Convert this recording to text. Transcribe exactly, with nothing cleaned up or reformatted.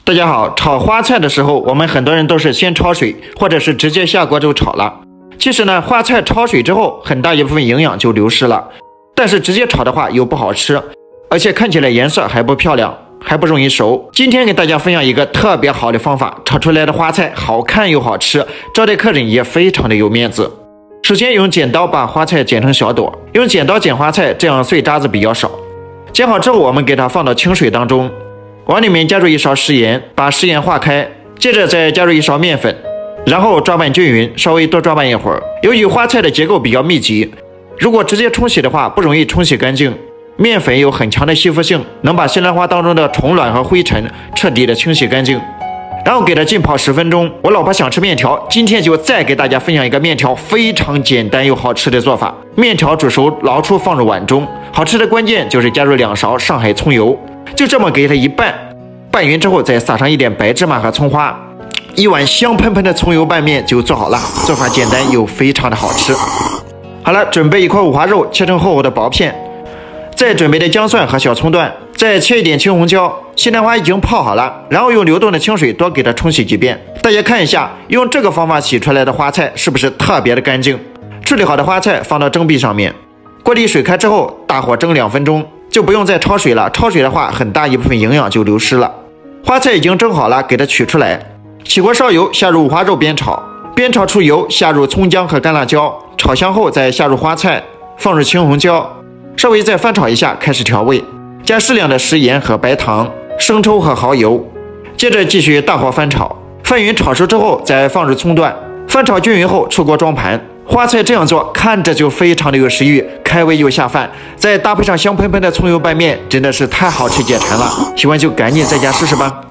大家好，炒花菜的时候，我们很多人都是先焯水，或者是直接下锅就炒了。其实呢，花菜焯水之后，很大一部分营养就流失了。但是直接炒的话又不好吃，而且看起来颜色还不漂亮，还不容易熟。今天给大家分享一个特别好的方法，炒出来的花菜好看又好吃，招待客人也非常的有面子。首先用剪刀把花菜剪成小朵，用剪刀剪花菜，这样碎渣子比较少。剪好之后，我们给它放到清水当中。往里面加入一勺食盐，把食盐化开，接着再加入一勺面粉，然后抓拌均匀，稍微多抓拌一会儿。由于花菜的结构比较密集，如果直接冲洗的话，不容易冲洗干净。面粉有很强的吸附性，能把西兰花当中的虫卵和灰尘彻底的清洗干净。然后给它浸泡十分钟。我老婆想吃面条，今天就再给大家分享一个面条非常简单又好吃的做法。面条煮熟捞出放入碗中，好吃的关键就是加入两勺上海葱油。就这么给它一拌，拌匀之后再撒上一点白芝麻和葱花，一碗香喷喷的葱油拌面就做好了。做法简单又非常的好吃。好了，准备一块五花肉，切成厚厚的薄片，再准备的姜蒜和小葱段，再切一点青红椒。西兰花已经泡好了，然后用流动的清水多给它冲洗几遍。大家看一下，用这个方法洗出来的花菜是不是特别的干净？处理好的花菜放到蒸屉上面，锅里水开之后，大火蒸两分钟。就不用再焯水了，焯水的话，很大一部分营养就流失了。花菜已经蒸好了，给它取出来。起锅烧油，下入五花肉煸炒，煸炒出油，下入葱姜和干辣椒，炒香后再下入花菜，放入青红椒，稍微再翻炒一下，开始调味，加适量的食盐和白糖、生抽和蚝油，接着继续大火翻炒，翻匀炒熟之后再放入葱段，翻炒均匀后出锅装盘。花菜这样做看着就非常的有食欲，开胃又下饭，再搭配上香喷喷的葱油拌面，真的是太好吃解馋了。喜欢就赶紧在家试试吧。